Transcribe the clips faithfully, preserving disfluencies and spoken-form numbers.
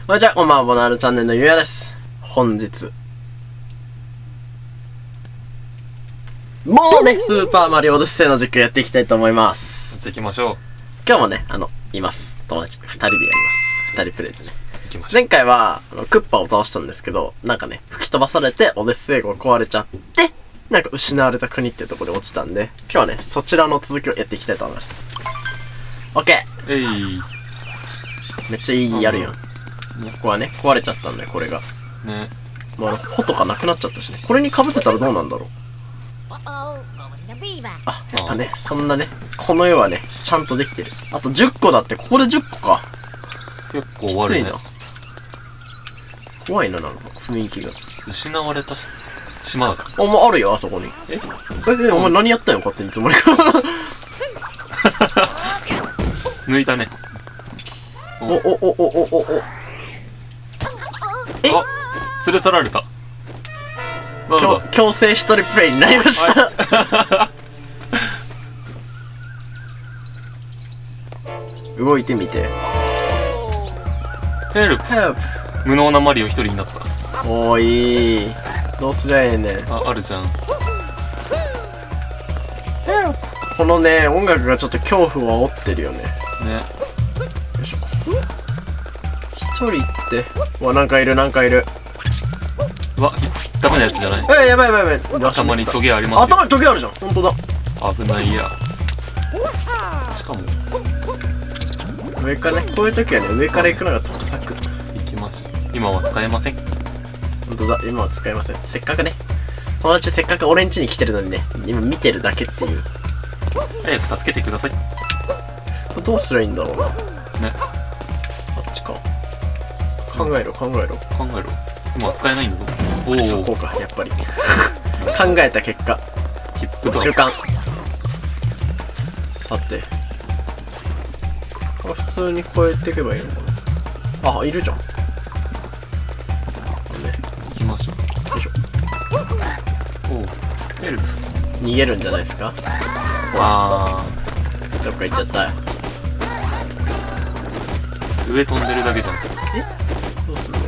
こんにちは、こんばんは、ボナールチャンネルのゆうやです。本日。もうね、スーパーマリオオデッセイの実況やっていきたいと思います。 やっていきましょう。 今日もね、あの、います。友達。二人でやります。二人プレイでね。 行きましょう。 前回は、あの、クッパを倒したんですけど、なんかね、吹き飛ばされて、オデッセイ号が壊れちゃって、なんか失われた国っていうところで落ちたんで、今日はね、そちらの続きをやっていきたいと思います。オッケーえい。 めっちゃいい、やるよ。ここはね、壊れちゃったんだよ、これが。 ね。 もうあの、穂とかなくなっちゃったしね。これに被せたらどうなんだろう。あ、やっぱね、そんなね、この世はね、ちゃんとできてる。あとじゅっこだって、ここでじゅっこか。 結構悪いね。 きついな。怖いな、なんか、雰囲気が。 失われた島だった。 あ、もうあるよ、あそこに。ええ、お前何やったんよ、勝手につもりか。 抜いたね。 お、お、お、お、お、お、お。えあ、連れ去られた。 強強制一人プレイになりました。動いてみて。 ヘルプ。 ヘルプ。 無能なマリオ一人になった。 おー、いい。どうすりゃええねん。 あ、あるじゃん。 このね、音楽がちょっと恐怖を煽ってるよね。ね。よいしょ。一人って、うわ、なんかいる、なんかいる。 うわ、ダメなやつじゃない。 え、やばいやばいやばい。 頭にトゲありますよ。 頭にトゲあるじゃん。ほんとだ。 危ないやつ。しかも上からね、こういう時はね、上から行くのが得策。 行きましょう。今は使えません。 ほんとだ、今は使えません。せっかくね、友達せっかく俺ん家に来てるのにね、今見てるだけっていう。 早く助けてください。 これどうすりゃいいんだろうな。 ね。 あっちか。考えろ、考えろ。 考えろ。今は使えないんだぞ。おお。 こうか、やっぱり。考えた結果。 ヒップドロップ。 中間。さて。これ普通に越えていけばいいのかな。あ、いるじゃん。ね。 行きましょう。 よいしょ。 おお。ヘルプ。 逃げるんじゃないですか。 あどっか行っちゃったよ。 上飛んでるだけじゃん。 えどうするの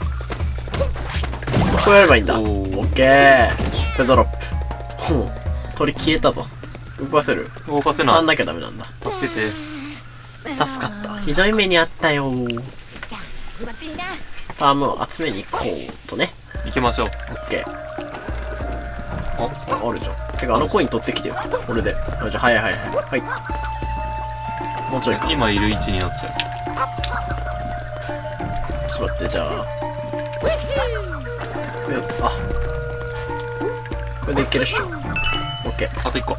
こうやればいいんだ。オッケー。ペドロップ。ほう。鳥消えたぞ。動かせる？ 動かせない。 触んなきゃダメなんだ。 助けて。 助かった。ひどい目にあったよー。パームを集めに行こうとね。 行きましょう。 オッケー。 あ、 あるじゃん。てかあのコイン取ってきてよ。これで。あ、じゃあ、はいはいはい。はい。もうちょいか。 今いる位置になっちゃちょっと待って、じゃあ。え、あ。これでいけるっしょ。オッケー。 う。あといっこ。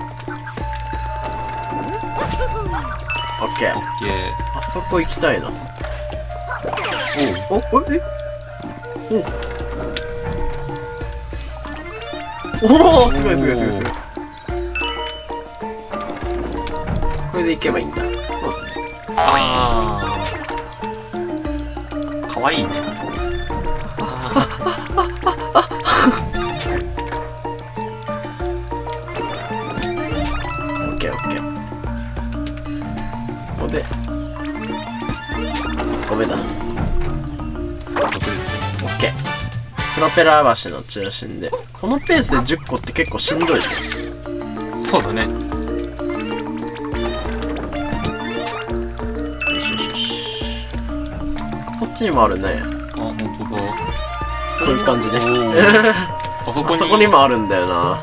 オッケー。 オッケー。 あそこ行きたいな。おう。お、え、えおおお、すごいすごいすごいすごい。これで行けばいいんだ。 そうだね。ああ。かわいいね。 オッケーオッケー。ここでごめんだ。 早速ですね。 オッケー。プロペラ橋の中心でこのペースでじゅっこって結構しんどいですよ。 そうだね。 よしよしよし。こっちにもあるね。 あ、ほんとだ。 こういう感じね。 あそこにあそこにもあるんだよな。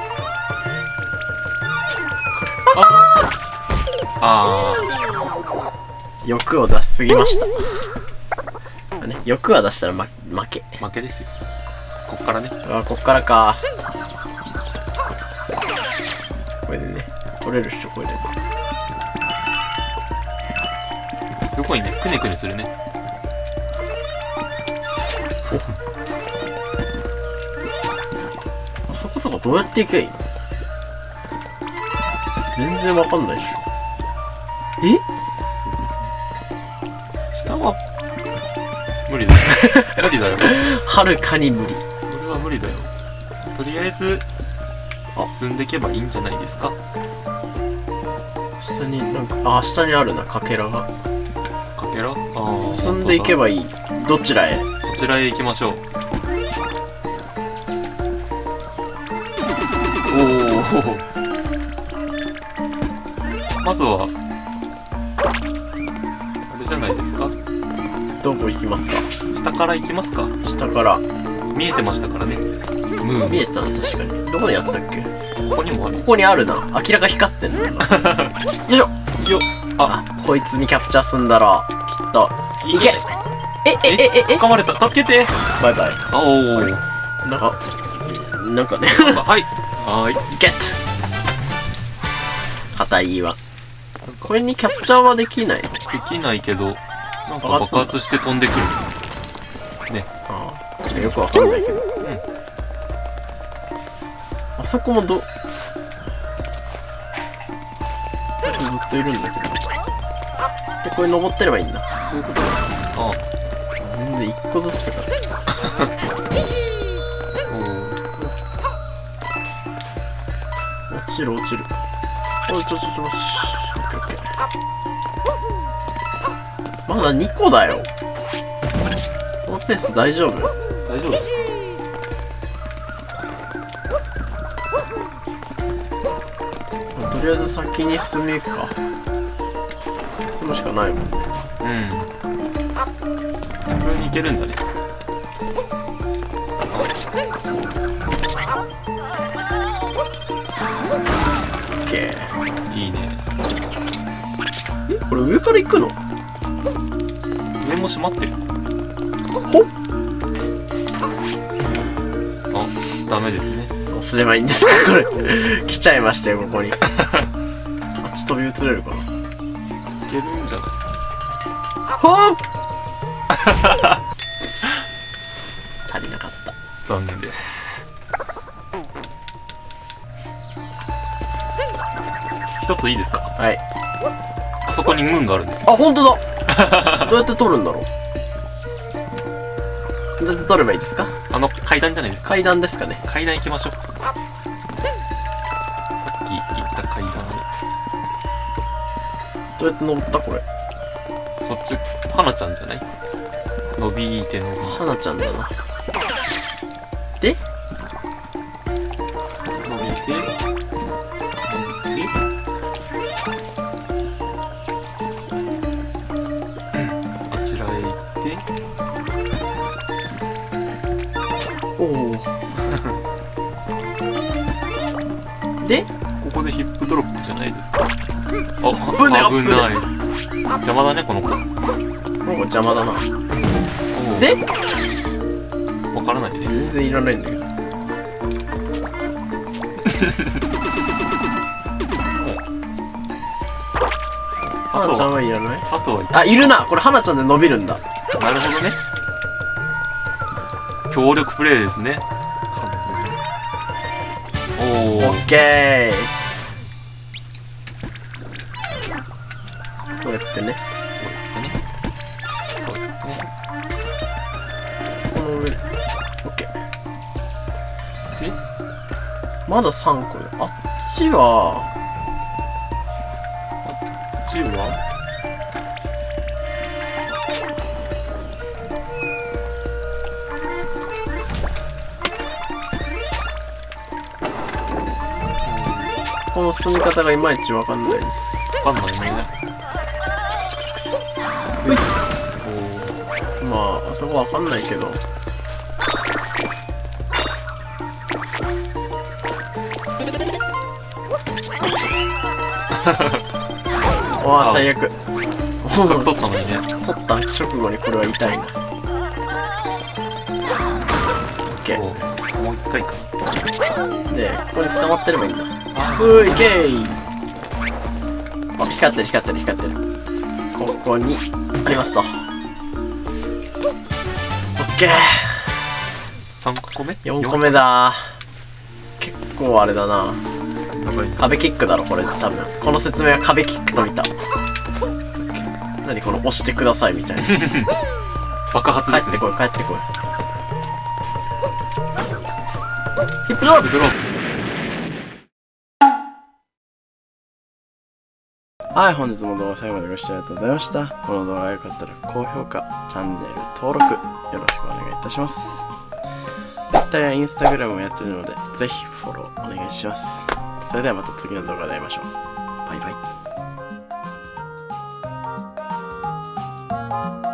ああ。 欲を出しすぎました。ね、欲は出したら、ま、負け。 負けですよ。こっからね。 あ、こっからか。これでね、取れるっしょ、これで。 すごいね。くねくねするね。 あそことかどうやっていけばいいの？全然わかんないっしょ。え？ 下は無理だよ。無理だよ。 はるかに無理。 それは無理だよ。とりあえず進んでいけばいいんじゃないですか。 下になんか、あ、下にあるな、かけらが。 かゲラ、あー進んでいけばいい。どちらへ？ そちらへ行きましょう。おお。まずはあれじゃないですか。 どこ行きますか？ 下から行きますか。 下から。 見えてましたからね。ムーン。 見えてたの確かに。どこにあったっけ？ ここにもある。 ここにあるな。明らか光ってんの。よいしょ。 よあ、こいつにキャプチャーすんだら、きっと。いけ！え、え、え、え、え、 掴まれた。助けて。 バイバイ。 あおー。 なんか、なんかね。 はい。はーい。 ゲット！硬いわ。これにキャプチャーはできないの？ できないけど、なんか爆発して飛んでくる。ね。 ああ、よくわかんないけど。 うん。 あそこもど、ずっといるんだけど。で、これ登ってればいいんだ。 そういうことなんです。ああ。 全然一個ずつか。落ちる落ちる。おい、ちょちょちょ、オッケーオッケー。まだにこだよ。このペース大丈夫？ 大丈夫ですか？ とりあえず先に進めか。進むしかないもんね。 うん。普通に行けるんだね。 オッケー。 いいね。 え、これ上から行くの？ 上も閉まってる。 ほっ。 あ、ダメですね。 どうすればいいんですかこれ。来ちゃいましたよ、ここに。あっち飛び移れるかな。 いけるんじゃない？ ほっ足りなかった。 残念です。一ついいですか？ はい。 あそこにムーンがあるんですよ。 あ、ほんとだどうやって取るんだろう。どうやって取ればいいですか？ あの階段じゃないですか。 階段ですかね。 階段行きましょう。さっき行った階段。 どうやって登ったこれ。 そっち、花ちゃんじゃない？伸びて伸びて。 花ちゃんだな。で伸びて。で、あちらへ行って。 おお。でここでヒップドロップじゃないですか。あ、 危危ない。邪魔だね、この子。 なんか邪魔だな。 おうでわからないで全す。 然いらないんだけど。花ちゃんはいらない？ あとは、 あ、いるな。これ花ちゃんで伸びるんだ。 なるほどね。協力プレイですね。おお。 オッケー。こうやってね。 そうやってね。 この上。オッケー。 で、 まださんこよ。あっちは、 こっちはこの進み方がいまいちわかんない。 わかんないね。おまあ、あそこわかんないけど。わあ、最悪。 せっかく取ったのにね。 取った直後にこれは痛いな。オッケー。 おもう一回か。 で、ここに捕まってればいいんだ。 あうーいけー。あ、光ってる光ってる光ってる。ここにありますと。オッケー。 さんこめ？ よんこめだ。結構あれだな。 やばい。 壁キックだろこれ多分。この説明は壁キックと見た。何この押してくださいみたいな。 爆発ですね。 帰ってこい帰ってこい。ヒップドロップ。 ドロッはい、本日も動画最後までご視聴ありがとうございました。この動画が良かったら高評価、チャンネル登録よろしくお願いいたします。Twitter や Instagram もやってるので、ぜひフォローお願いします。それではまた次の動画で会いましょう。バイバイ。